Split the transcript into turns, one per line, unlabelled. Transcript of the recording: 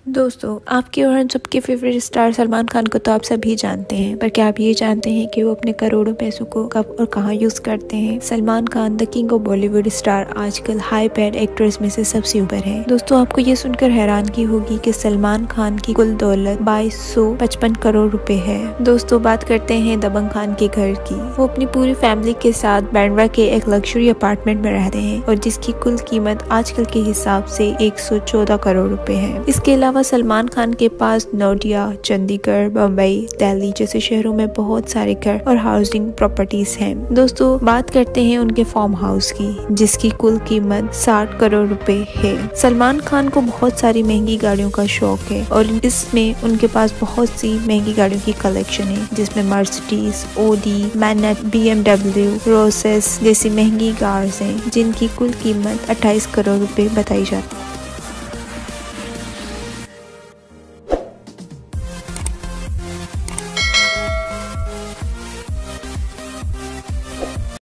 दोस्तों, आपके और हम सबके फेवरेट स्टार सलमान खान को तो आप सभी जानते हैं, पर क्या आप ये जानते हैं कि वो अपने करोड़ों पैसों को कब और कहां यूज करते हैं। Salman Khan the king of Bollywood star आजकल हाई पेड एक्टर्स में से सबसे ऊपर है। दोस्तों, आपको ये सुनकर हैरानगी होगी कि सलमान खान की कुल दौलत 2255 करोड़ रुपए है। दोस्तों, बात करते हैं दबंग खान के घर की। वो अपनी पूरी फैमिली के साथ बैंड्रा के एक लग्जरी अपार्टमेंट में रहते हैं और जिसकी कुल कीमत आजकल के हिसाब से 114 करोड़ रुपए है। इसके अलावा सलमान खान के पास नोएडा, चंडीगढ़, बम्बई, दिल्ली जैसे शहरों में बहुत सारे घर और हाउसिंग प्रॉपर्टीज हैं। दोस्तों, बात करते हैं उनके फार्म हाउस की, जिसकी कुल कीमत 60 करोड़ रुपए है। सलमान खान को बहुत सारी महंगी गाड़ियों का शौक है और इसमें उनके पास बहुत सी महंगी गाड़ियों की कलेक्शन है, जिसमें मर्सिडीज, ओडी, मैनेट, BMW, रोसेस जैसी महंगी कार्स हैं, जिनकी कुल कीमत 28 करोड़ रुपए बताई जाती है।